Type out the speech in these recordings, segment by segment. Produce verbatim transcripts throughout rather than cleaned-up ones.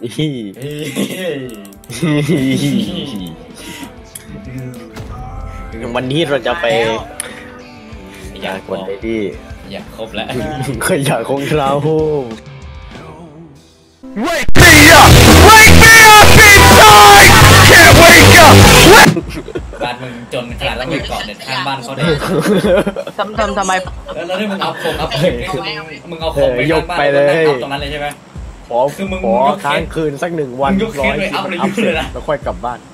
วันนี้เราจะไปอยากกดได้ดิอยากครบแล้วก็อยากคงเรา Wake me up! Wake me up inside! Can't wake up! บ้านมึงจนขนาดแล้วมึงเกาะเน็ตข้างบ้านเขาได้ทำทำทำไมแล้วที่มึงเอาโคมเอาโคมมึงเอาโคมไปข้างบ้านเอาตรงนั้นเลยใช่ไหมขอคือมึงขอค้างคืนสักหนึ่งวันร้อยอัพเลยแล้วค่อยกลับบ้าน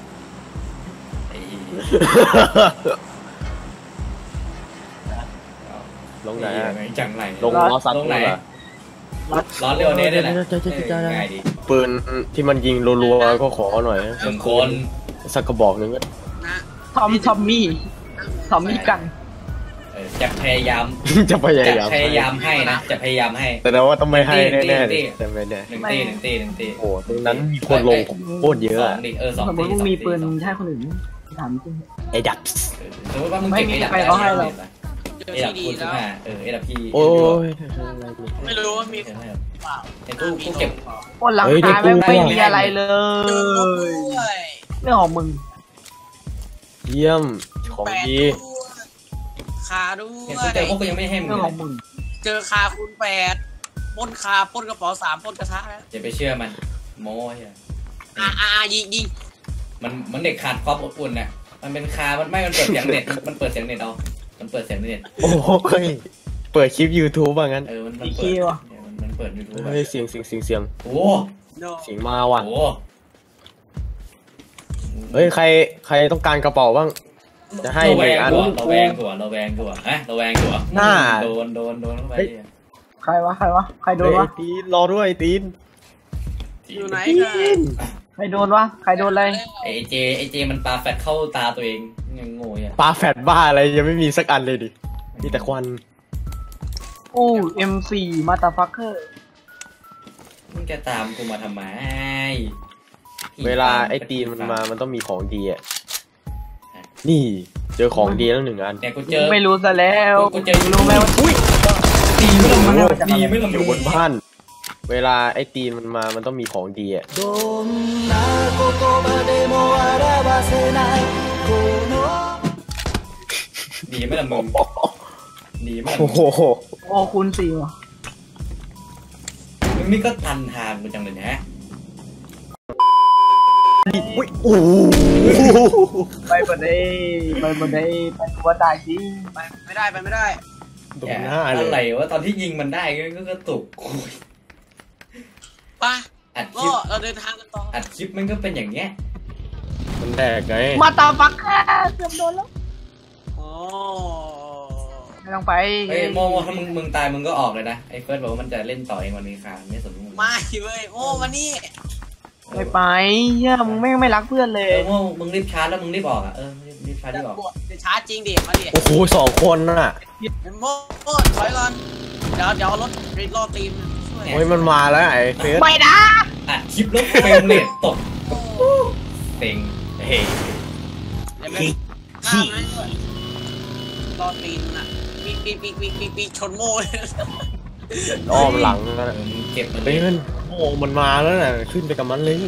ลงไหนจังไรลงล้อซัดลงไหนร้อนเร็วเนี่ยนะง่ายดีปืนที่มันยิงรัวๆก็ขอหน่อยสมคนสักกระบอกนึงก็ทอมทอมมี่ทอมมี่กันจะพยายามจะพยายามพยายามให้นะจะพยายามให้แต่ว่าต้องไม่ให้แน่ๆแต่ไม่แน่หนึ่งตีหนึ่งตีหนึ่งตีโอ้ตรงนั้นมีคนลงโคตรเยอะอะเออสองตีมึงมีปืนใช่คนอื่นถามจริงไอ้ดับสมมติว่ามึงเก็บไอ้ดับได้เอดับคูณสิบห้าเออเอดับพี่โอ้ยไม่รู้ว่ามีไอ้ตู้กูเก็บคนหลังคาไม่มีอะไรเลยเรื่องของมึงเยี่ยมของดีคาด้วยเจอพวกกูยังไม่ให้มึงเรื่องของมึงเจอคาคูณแปดปล้นคาปล้นกระเป๋าสามปล้นกระทะแล้วอย่าไปเชื่อมันโม้เฮียอ่าอ่ายิงยิงมันมันเด็กขาดความอบอุ่นน่ะมันเป็นคามันไม่มันเปิดเสียงเน็ตมันเปิดเสียงเน็ตเอามันเปิดเสียงเน็ตโอ้ยเปิดคลิป YouTube ว่างั้นเออมันเปิดมันเปิด YouTube เฮ้ยเสียงเสียงเสียงเสียงโอ้เสียงมาว่ะโอ้เฮ้ยใครใครต้องการกระเป๋าบ้างจะให้หนึ่งอันระแวงตัวระแวงตัวฮะระแวงตัวหน้าโดนโดนโดนเข้าไปใครวะใครวะใครโดนวะตีนรอด้วยตีนอยู่ไหนใครโดนวะใครโดนอะไรไอเจไอเจมันปาแฟตเข้าตาตัวเองยังโง่อ่ะปาแฟตบ้าอะไรยังไม่มีสักอันเลยดิมีแต่ควันโอ้เอ็มซีมาตาฟักเกอร์มึงจะตามกูมาทำไมเวลาไอตีนมันมามันต้องมีของดีอ่ะนี่เจอของดีแล้วหนึ่งอันแต่กูเจอไม่รู้ซะแล้วกูเจอรู้ไหมว่าอุ้ยตีไม่ลงมาตีไม่ลงอยู่บนบ้านเวลาไอตีนมันมามันต้องมีของดีอ่ะดีไม่ละมึงดีไม่โอ้โหโอ้คุณสี่วะมึงนี่ก็ทันทางกูจังเลยนะอุ้ยโอ้ไปบนได้ไปบนได้ไปตัวตายจริงไปไม่ได้ไปไม่ได้ตรงหน้าเลยอะไรวะตอนที่ยิงมันได้ก็กระตุกคุยป่ะอัดคลิปเราเดินทางกันต่ออัดคลิปมันก็เป็นอย่างเงี้ยมันแตกไงมาตาฟักค่ะเกือบโดนแล้วโอ้ไม่ต้องไปเฮ้ยโมถ้ามึงมึงตายมึงก็ออกเลยนะไอ้เฟิร์สบอกว่ามันจะเล่นต่อเองวันนี้ค่ะไม่สนมึงไม่เว้ยโอ้วันนี้ไม่ไปเฮ้ยมึงไม่ไม่รักเพื่อนเลยเออโมมึงรีบชาร์จแล้วมึงรีบออกอ่ะเออรีบชาร์จรีบออกจะชาร์จจริงดิมาดิโอ้โหสองคนน่ะโมโมถอยก่อนเดี๋ยวเดี๋ยวรถรีบรอตีมโอ้ยมันมาแล้วไอ้เฟสไม่นะอัดคลิปแล้วเฟรมเรทตกเต็งเฮ้ยขี้รอตีมน่ะปีปีปีปีปีปีชนโม่อ้อมหลังนะเก็บมันเป็นโม่มันมาแล้วน่ะขึ้นไปกับมันเลย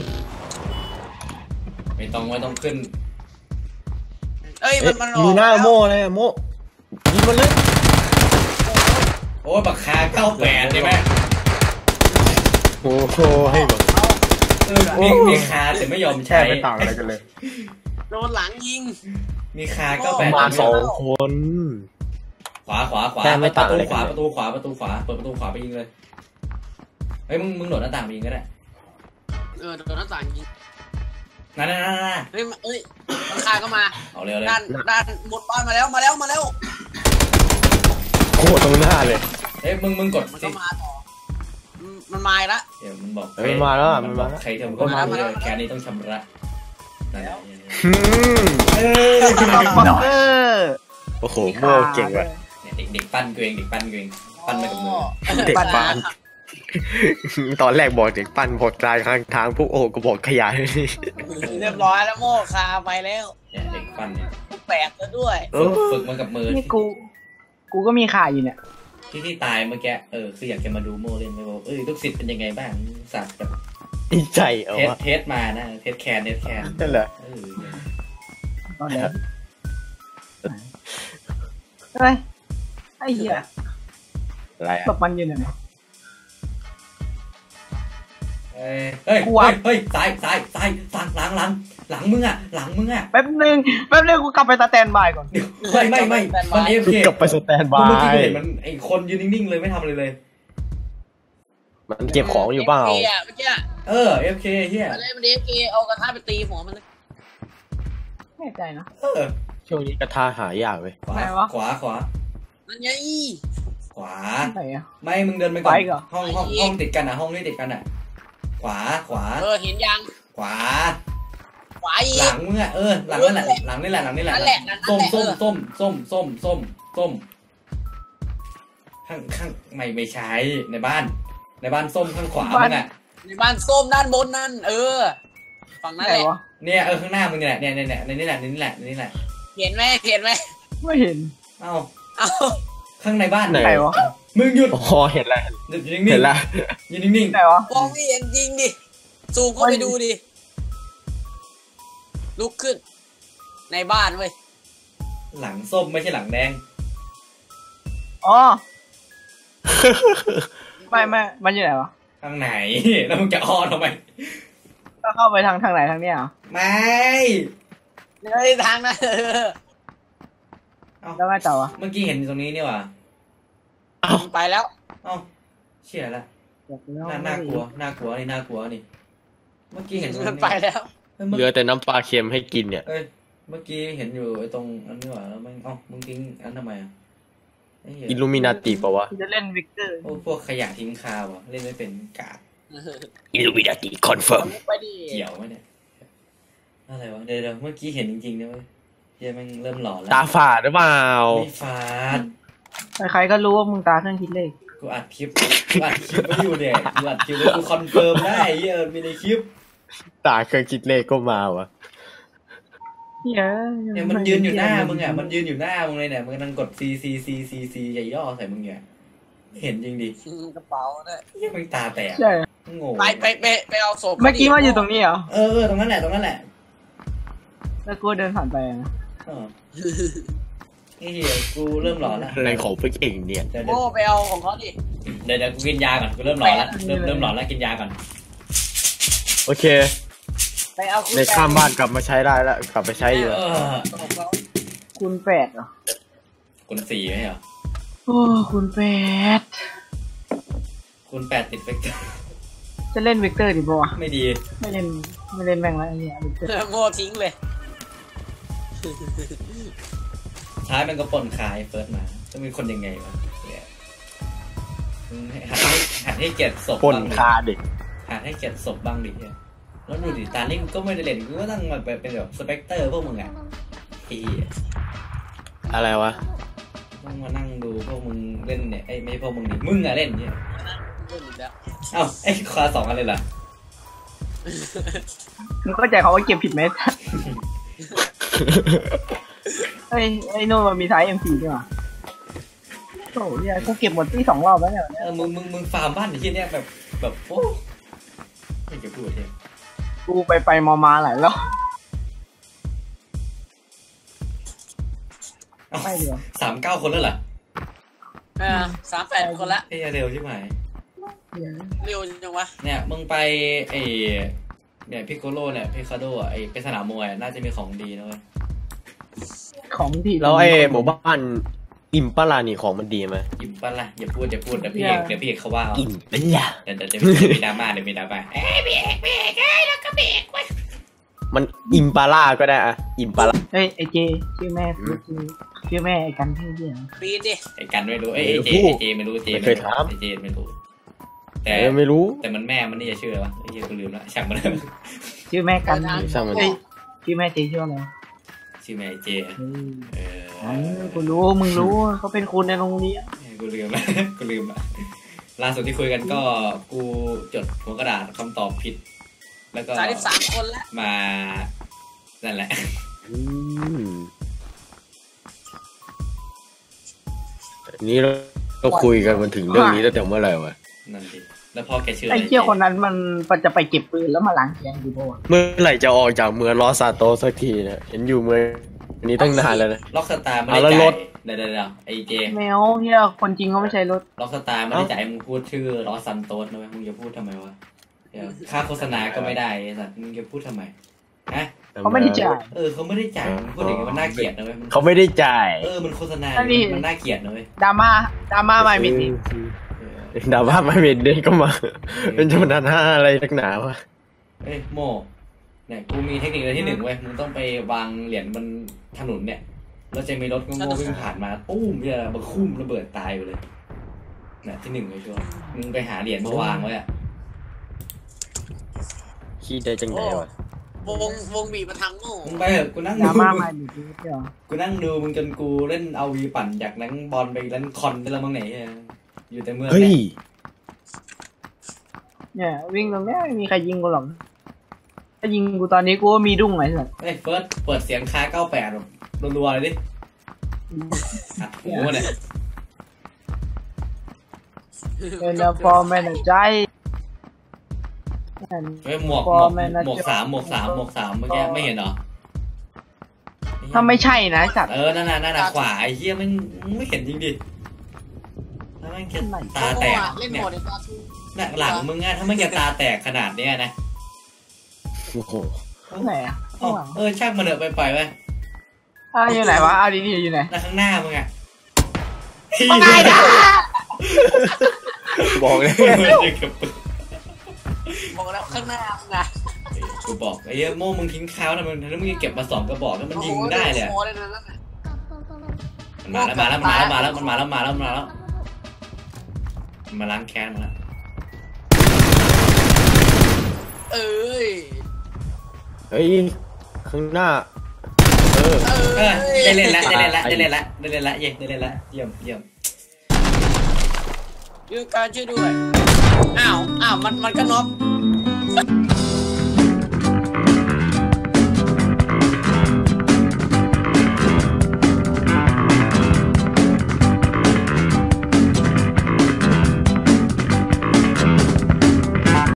ไม่ต้องไม่ต้องขึ้นเอ้ยมันมันมีหน้าโม่เลยโม่ยิงมันเลยโอ้บักคาเก้าแปดใช่ไหมโอ้โหให้แบบมีมีคาแต่ไม่ยอมใช้ไม่ต่างอะไรกันเลยโดนหลังยิงมีคาเก้าแปดมาสองคนขวาขวาขวาประตูขวาประตูขวาประตูขวาเปิดประตูขวาไปยิงเลยเฮ้ยมึงมึงโดดหน้าต่างไปยิงก็ได้เออโดดหน้าต่างยิงนั่นนั่นนั่นเฮ้ยเอ้ยมันคาก็มาเอาเร็วเลยด้านด้านหมดบ้านมาแล้วมาแล้วมาแล้วโคตรตรงหน้าเลยเฮ้ยมึงมึงกดมันก็มาต่อมันมาแล้วเดี๋ยวมันบอกมันมาแล้วมันมาใครทำก็มาเลยแค่นี้ต้องชำระแล้วโอ้โหโม่เก่งว่ะเด็กเด็กปั้นเกรงเด็กปั้นเกรงปั้นมากับมือเด็กปั้นตอนแรกบอกเด็กปั้นพอตายข้างทางพวกโอ้ก็บอกขยายเรียบร้อยแล้วโม่คาไปแล้วเนี่ยเด็กปั้นเนี่ยแปดแล้วด้วยฝึกมากับมือนี่กูกูก็มีขาอยู่เนี่ยที่ที่ตายเมื่อกี้เออคืออยากจะมาดูโม่เล่นไปบอกเอ้ยลูกศิษย์เป็นยังไงบ้างศาสตร์แบบดีใจเอาเทสวะเทสมานะเทสแคนเทสแคนนั่นแหละเออตอนไหนเฮ้ยไอ้เหี้ยอะไรตอะบมันอยู่ไหนเฮ้ยเฮ้ยกูวะเฮ้ยซ้ายซ้ายซ้ายซ้ายหลังหลังหลังมึงอ่ะหลังมึงอ่ะแป๊บนึงแป๊บนึงกูกลับไปสแตนบายก่อนเดี๋ยวไม่ไม่ไม่มันเอฟกูเคกลับไปสแตนบาเมื่อกี้ยกูเห็นมันไอคนยืนนิ่งๆเลยไม่ทำอะไรเลยมันเก็บของอยู่เปล่าเอฟเคอะเมื่อกี้อะเออเอฟเคเฮียอะไรมันเอฟเคเอากระทะไปตีหัวมันเลยแน่ใจนะเออช่วงนี้กระทาหายากเว้ยขวาไหนวะขวาขวานั่นไงขวาไหนอะไม่มึงเดินไปก่อนไปเหรอห้องห้องห้องติดกันอ่ะห้องนี้ติดกันอ่ะ ขวาขวาเออเห็นยังขวาขวาอีหลักงมึงอ่ะเออหลังนั่นแหละหลังนี่แหละหลังนี่แหละนั่นแหละนั่นแหละส้มส้มเออส้มส้มส้มส้มส้มข้างข้างไม่ไม่ใช่ในบ้าน ในบ้านส้มข้างขวามึงอ่ะในบ้านส้มด้านบนนั่นเออฝั่งนั้นไหนแหละวะเนี่ยเออข้างหน้ามึงเนี่ยเนี่ยเนี่ยเนี่ยในนี่แหละในนี่แหละในนี่แหละเห็นไหมเห็นไหมไม่เห็นเอ้าเอาข้างในบ้านไหนไหนวะมึงหยุดอ๋อเห็นแล้วหยุดอยู่นิ่งเห็นแล้วๆอยู่นิ่งไหนวะมองไม่เห็นจริงดิซูมเข้าไปดูดิลุกขึ้น ในบ้านเว้ยๆหลังส้มไม่ใช่หลังแดงอ๋อไม่ไม่มันอยู่ไหนวะทางไหน แล้วมึงจะอ้อนทำไมก็เข้าไปทางทางไหนทางเนี้ยเหรอไม่เฮ้ยทางนั้นเออแล้วไงต่อวะเมื่อกี้เห็นตรงนี้นี่หว่าไปแล้วเอ้าเชี่ยละน่าน่ากลัวน่ากลัวนี่น่ากลัวนี่เมื่อกี้เห็นตรงมันนี้ไปแล้วเฮ้ยเมื่อเหลือแต่น้ำปลาเค็มให้กินเนี่ยเอ้ยเมื่อกี้เห็นอยู่ไอ้ตรงอันนี้หว่าแล้วมึงเอ้ามึงทิ้งอันทำไมอ่ะไอ้เหี้ยอิลูมินาติปะวะจะเล่นวิกเตอร์โอ้พวกขยะทิ้งคาวอ่ะเล่นไม่เป็นกากอิลูมินาติคอนเฟิร์มไปดิเกี่ยวไหมเนี่ยอะไรวะเดี๋ยวเดี๋ยวเมื่อกี้เห็นจริงๆนะเว้ยเฮียแม่งเริ่มหลอนแล้วตาฝาดหรือเปล่าไม่ฟาดใครๆก็รู้ว่ามึงตาเครื่องคิดเลขกูอัดคลิปกูอัดคลิปไว้อยู่เนี่ยกูอัดคลิปไว้กูคอนเฟิร์มได้เฮียมีในคลิปตาเคยคิดเลขก็มาวะเหี้ยเนี่ยมันยืนอยู่หน้ามึงอ่ะมันยืนอยู่หน้ามึงเลยเนี่ยมันกำลังกด C C C C C ใหญ่ย่อใส่มึงเนี่ยไม่เห็นจริงดิกระเป๋าเนี่ยเฮียมึงตาแตกใช่งงไปไปไปไปเอาศพเมื่อกี้ว่าอยู่ตรงนี้เหรอเออเออตรงนั้นแหละตรงนั้นแหละแล้วกูเดินผ่านไปนะเออไอ้เหี้ยกูเริ่มหลอนแล้วอะไรของพวกเองเนี่ยเดี๋ยวโอ้ไปเอาของเขาดิเดี๋ยวเดี๋ยวกูกินยาก่อนกูเริ่มหลอนแล้วเริ่มเริ่มหลอนแล้วกินยาก่อนโอเคไปเอาคุณในข้ามบ้านกลับมาใช้ได้แล้วกลับไปใช้อยู่เออของเขาคุณแปดเหรอคุณสี่ไหมเหรอโอ้คุณแปดคุณแปดติดเฟกเตอร์จะเล่นวิกเตอร์ดิปะวะไม่ดีไม่เล่นไม่เล่นแม่งแล้วไอ้เนี่ยวิกเตอร์โง่ทิ้งเลยท้ายมันก็ปนคายเฟิร์สมาจะเป็นคนยังไงวะเนี่ยมึงหัดให้หัดให้เกียรติศพปนบ้างดิคาเด็กหัดให้เกียรติศพบ้างดิเนี่ยแล้วดูดิตานี่กูก็ไม่ได้เล่นกูก็ต้องมาเป็นแบบสเปกเตอร์พวกมึงอ่ะไอ้เหี้ยอะไรวะต้องมานั่งดูพวกมึงเล่นเนี่ยไอ้ไม่ใช่พวกมึงดิมึงอะเล่นเนี่ยเล่นอีกแล้วเอ้าไอ้คาสองอันเลยเหรอมึงเข้าใจเขาว่าเก็บผิดไหมไอ้ไอ้โน่นมันมีไซส์ เอ็ม สี่ ด้วยว่ะโอ้ยกูเก็บหมดที่สองรอบแล้วเนี่ยเออมึงมึงมึงฟาร์มบ้านไอ้ที่เนี้ยแบบแบบโอ้ไม่จะพูดเลยกูไปไปมามาหลายรอบเอ้าไม่เดียวสามเก้าคนแล้วเหรอเออสามแปดคนละเอ้ยเร็วใช่ไหมเร็วจังวะเนี่ยมึงไปไอเนี่ยพิโกโลเนี่ยพิคาโดอ่ะไอไปสนามมวยน่าจะมีของดีนะเว้ยของที่แล้วไอ้หมู่บ้านอิมปาลานี่ของมันดีไหมอิ่มปะล่ะอย่าพูดอย่าพูดเดี๋ยวพี่เอกเดี๋ยวพี่เอกเขาว่าเอาอิมปาลาเดี๋ยวเดี๋ยวจะมีดราม่าเดี๋ยวมีดราม่าเอ้ยพี่เอกพี่เอกเอ้ยแล้วก็พี่เอกเว้ยมันอิมปาลาก็ได้อะอิมปาลาเฮ้ยไอเจชื่อแม่ชื่อชื่อแม่ไอ้กันที่เนี่ยปีนดิไอ้กันไม่รู้เอ้ยไอ้เจไอ้เจไม่รู้เจไม่รู้ไอ้เจไม่รู้แต่เออไม่รู้แต่มันแม่มันนี่จะชื่ออะไรวะไอ้เจกูลืมละช่างมันเถอะชื่อแม่กันช่างมันเฮ้ยชื่อแม่เจชื่ออะไรชื่อแม่ไอ้เจอะอืมเอออันนี้กูรู้มึงรู้เขาเป็นคุณในโรงเรียนกูลืมละ กูลืมละล่าสุดที่คุยกันก็กูจดหัวกระดาษคำตอบผิด แล้วก็สามสิบสามคนละมานั่นแหละอืมอันนี้เราเราคุยกันมาถึงเรื่องนี้ตั้งแต่เมื่อไหร่วะนั่นดิแล้วพ่อแกชื่ออะไรไอ้เชี่ยคนนั้นมันมันจะไปเก็บปืนแล้วมาล้างแค้นกูป่ะวะเมื่อไหร่จะออกจากเมืองลอสซาโตสักทีเนี่ยเห็นอยู่เมืองนี้ตั้งนานแล้วนะล็อกสตาร์ไม่เอาได้แล้วจ่าร ยถเดี๋ยวเดี๋ยวเดี๋ยวไอ้เจแมวเฮียคนจริงเขาไม่ใช่รถล็อกสตาร์ไม่ได้จ่ายมึงพูดชื่อลอสซันโตสนะเว้ยมึงจะพูดทำไมวะเดี๋ยวค่าโฆษณาก็ไม่ได้ไอ้สัตว์มึงจะพูดทำไมฮะเขาไม่ได้จ่ายเออเขาไม่ได้จ่ายมึงพูดอย่างนี้มันน่าเกลียดนะเว้ยมันเขาไม่ได้จ่ายเออมันโฆษณาอันนี้มันน่าเกลียดนะเว้ยดราม่าดราม่าไม่มีสิเออดราม่าไม่เป็นเด็กก็มา เป็นจำนวนห้าอะไรนักหนาวะเอ้ยโมเนี่ยกูมีเทคนิคอะไรที่หนึ่งเว้ยมึงต้องไปวางเหรียญบนถนนเนี่ยแล้วจะมีรถโง่ๆวิ่งผ่านมาปุ้มเนี่ยมันคุ้มระเบิดตายไปเลยเนี่ยที่หนึ่งเลยชัวร์มึงไปหาเหรียญมาวางไว้อะขี้ได้จังไงวะวงวงบีบมาทางโง่มึงไปเถอะกูนั่งดดูราม่าไม่มีสิเดี๋ยวกูนั่งดูมึงจนกูเล่นเอาวีปั่นจากนั้นบอลไปเล่นคอนไปแล้วมั้งไหนเนี่ยอยู่แต่เมืองเฮ้ยเนี่ยเนี่ยวิ่งตรงเนี้ยไม่มีใครยิงกูหรอกถ้ายิงกูตอนนี้กูก็มีดุ้งไงสัสเฮ้ยเฟิร์สเปิดเสียงคาเก้าแปดรัวๆเลยดิอัดหูเนี่ยเป็นฟอร์แมนใจเฮ้ยหมวกหมวกหมวกสามหมวกสามหมวกสามเมื่อกี้ไม่เห็นเหรอถ้าไม่ใช่นะสัตว์เออนั่นน่ะนั่นน่ะขวาไอ้เหี้ยมันไม่เห็นจริงดิถ้ามันแค่ตาแตกเล่นโหเนี่ยมดในตาทูน่ะหลังมึงอะถ้ามันแค่ตาแตกขนาดเนี้ยนะโอ้โหไหนอ่ะอ๋อเออช่างมันเถอะไปไปไปอ่ะอยู่ไหนวะอ่ะดีๆอยู่ไหนน่ะข้างหน้ามึงอะไงนะบอกเลยบอกแล้วข้างหน้ามึงนะกูบอกไอ้เหี้ยโม่มึงทิ้งข้าวนะมึงถ้ามึงเก็บมาสองกระบอกแล้วมันยิงมึงได้เลยอะโอ้โหเลยนั่นน่ะมันมาแล้วมาแล้วมันมาแล้วมาแล้วมันมาแล้วมาแล้วมาแล้วมันมาล้างแค้นมาแล้วเอ้ยเฮ้ย ข้างหน้า เออเอเอออได้เล่นละได้เล่นละได้เล่นละได้เล่นละเย่ได้เล่นละเยี่ยมเยี่ยมยูการช่วยด้วยอ้าวอ้าวมันมันก็น็อก